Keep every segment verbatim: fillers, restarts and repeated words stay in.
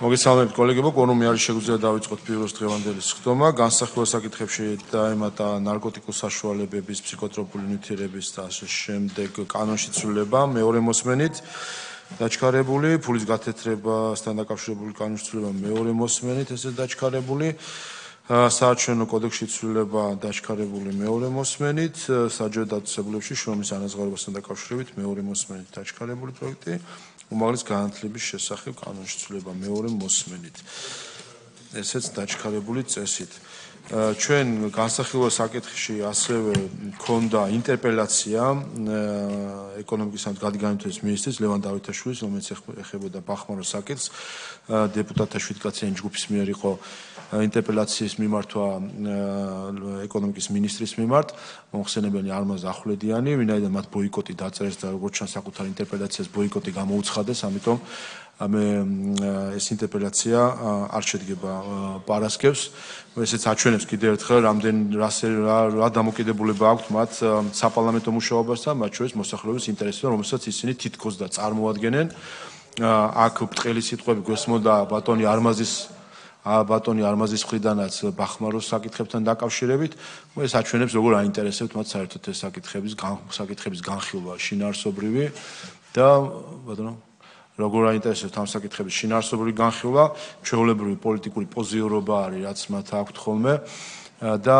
მოგესალმებით კოლეგებო, კორუმი არის შეგვიძლია დავიწყოთ ბიუროს დღევანდელი სხდომა. განსახილველ საკითხებში დაემატა ნარკოტიკულ საშუალებების, ფსიქოტროპული ნივთიერების და ასე შემდეგ კანონში ცვლილება მეორე მოსმენით დაჩქარებული, ფულის გათეთრებასთან დაკავშირებული კანონში ცვლილება მეორე მოსმენით ესე დაჩქარებული, საარჩევნო კოდექსში ცვლილება დაჩქარებული მეორე მოსმენით, საჯარო დაწესებულებში შრომის ანაზღაურებასთან დაკავშირებით მეორე მოსმენით დაჩქარებული პროექტი. უმაღლეს განათლების შესახებ კანონში ცვლილება მეორე მოსმენით. ესეც დაჩქარებული წესით. ჩვენ განსახილველ საკითხში ასევე მქონდა ინტერპელაცია ეკონომიკის და გადაგანათლების მინისტრის ლევან დავითაშვილის, რომელიც ეხებოდა ბახმაროს საკითხს. დეპუტატთა შვიდკაციანი ჯგუფის მიერ იყო ინტერპელაციის მიმართვა ეკონომიკის მინისტრის მიმართ, მომხსენებელი არმაზ ახვლედიანი, ვინაიდან მათ ბოიკოტი დაწერეს და როგორც ჩანს საკუთარ ინტერპელაციას ბოიკოტი გამოუცხადეს, ამიტომ მე ეს ინტერპელაცია არ შედგება პარასკევს. ესეც აჩვენებს კიდევ ერთხელ, რამდენ რა დამოკიდებულება აქვთ მათ საპარლამენტო მუშაობასთან, მათ შორის მოსახლეობის ინტერესებთან, რომელსაც ისინი თითქოს და წარმოადგენენ. აქ ბრტყელი სიტყვები გვესმოდა ბატონი არმაზის ბატონი არმაზის მხრიდანაც ბახმაროს საკითხებთან დაკავშირებით, ეს აჩვენებს როგორ აინტერესებთ მათ საერთოდ ეს საკითხების საკითხების განხილვა შინაარსობრივი და ბატონო როგორ აინტერესებთ ამ საკითხების შინაარსობრივი განხილვა, ჩვეულებრივი პოლიტიკური პოზიორობა არის, რაც მათ აქვთ ხოლმე და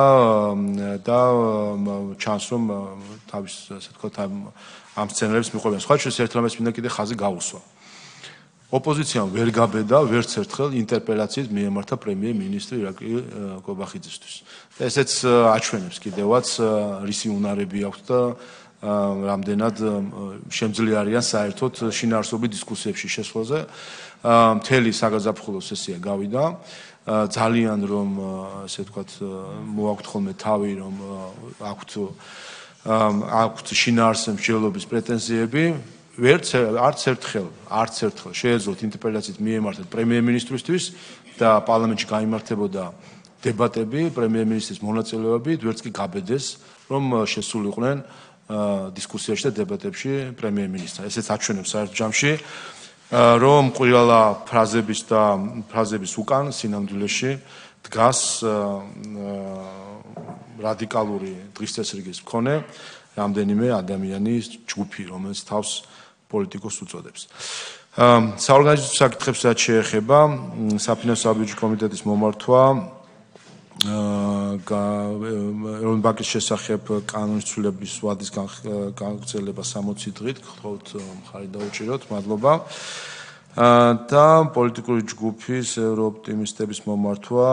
და ჩანს რომ თავის ასე ვთქვათ ამ სცენარებს მიყვებიან. სხვა შორის ერთ რამეს მინდა კიდე ხაზი გაუსვა. ოპოზიციამ ვერ გაბედა ვერც ერთხელ ინტერპელაციით მიემართა პრემიერ-მინისტრი ირაკლი კობახიძისთვის. ესეც აჩვენებს კიდევაც რისი უნარები აქვს და რამდენად შემძლე არიან საერთოდ შინაარსობრივ დისკუსიებში შესვლაზე. მთელი საგაზაფხულო სესია გავიდა. ძალიან რომ ასე ვთქვათ მოაქვთ ხოლმე თავი რომ აქვთ აქვთ შინაარსზე მსჯელობის პრეტენზიები. ვერც არც ერთხელ, არც ერთხელ შეეძლოთ ინტერპელაციით მიემართათ პრემიერ-მინისტრისთვის და პარლამენტში გაიმართებოდა დებატები პრემიერ-მინისტრის მონაწილეობით, ვერც კი გაბედეს, რომ შესულიყვნენ დისკუსიაში და დებატებში პრემიერ-მინისტრს. ესეც აჩვენებს საერთო ჯამში, რომ ყველა ფრაზების და ფრაზების უკან სინამდვილეში დგას რადიკალური დღის წესრიგის მქონე რამდენიმე ადამიანის ჯგუფი, რომელიც თავს პოლიტიკოს უწოდებს. საორგანიზაციო საკითხებსაც შეეხება საფინანსო საბიუჯეტო კომიტეტის მომართვა ეროვნული ბანკის შესახებ კანონის ცვლილების ვადის გაგრძელება სამოცი დღით, გთხოვთ მხარი დაუჭიროთ, მადლობა. და პოლიტიკური ჯგუფის ევროოპტიმისტების მომართვა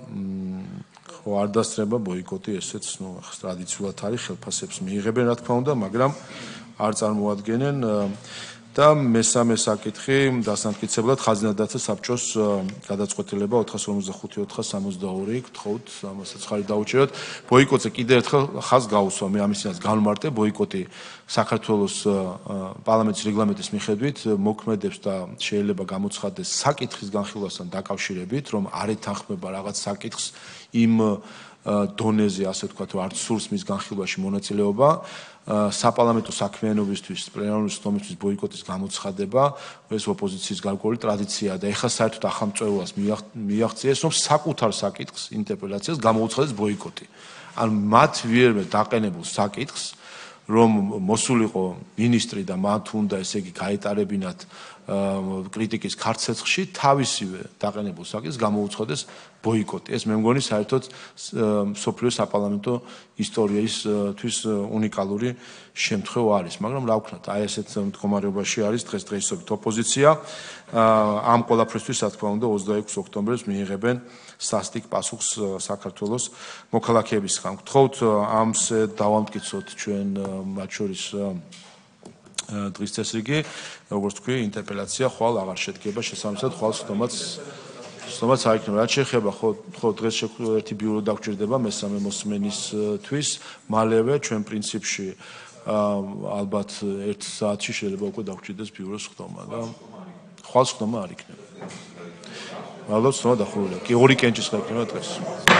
ხო არ დასწრება ბოიკოტი, ესეც ნუ ტრადიციულად არის, ხელფასებს მიიღებენ რა თქმა უნდა, მაგრამ არ წარმოადგენენ და მესამე საკითხი დასამტკიცებლად ხაზინადათა საბჭოს გადაწყვეტილება ოთხას ორმოცდახუთი ოთხას სამოცდაორი, გთხოვთ ამასაც ხარი დაუჭიროთ. ბოიკოტზე კიდევ ერთხელ ხაზს გაუსვა, მე ამისინაც განვმარტე, ბოიკოტი საქართველოს პარლამენტის რეგლამენტის მიხედვით მოქმედებს და შეიძლება გამოცხადდეს საკითხის განხილვასთან დაკავშირებით, რომ არ ეთანხმება რაღაც საკითხს იმ დონეზე, ასე ვთქვათ, რომ არც სურს მის განხილვაში მონაწილეობა, საპარლამენტო საქმიანობისთვის, პლენარული სხდომისთვის ბოიკოტის გამოცხადება, ეს ოპოზიციის გარკვეული ტრადიციაა და ეხლა საერთოდ ახალმწვეულას მიაღწიეს, რომ საკუთარ საკითხს, ინტერპელაციას გამოუცხადეს ბოიკოტი. ან მათ ვიერმე დაყენებულ საკითხს, რომ მოსულიყო მინისტრი და მათ უნდა ესე იგი გაეტარებინათ კრიტიკის ქარცეცხლში, თავისივე დაყენებულ საკითხს გამოუცხადეს ბოიკოტი. ეს მე მგონი საერთოდ მსოფლიო საპარლამენტო ისტორიისთვის უნიკალური შემთხვევა არის, მაგრამ რა ვქნათ, აი ესეთ მდგომარეობაში არის დღესდღეობით ოპოზიცია. ამ ყველაფრისთვის, რა თქმა უნდა, ოცდაექვსი ოქტომბერს მიიღებენ სასტიკ პასუხს საქართველოს მოქალაქეებისგან. გთხოვთ ამზე დავამტკიცოთ ჩვენ მათ შორის დღის წესრიგი, როგორც თქვი, ინტერპელაცია ხვალ აღარ შედგება, შესაბამისად ხვალ სხდომაც სხდომაც არ იქნება. რაც შეეხება ხო ხო დღეს ერთი ბიურო დაგჭირდება მესამე მოსმენისთვის, მალევე ჩვენ პრინციპში ალბათ ერთ საათში შეიძლება უკვე დაგჭირდეს ბიუროს სხდომა და ხვალ სხდომა არ იქნება. მადლობა, სხდომა დახურულია. კი ორი კენჭის ხარ იქნება დღეს.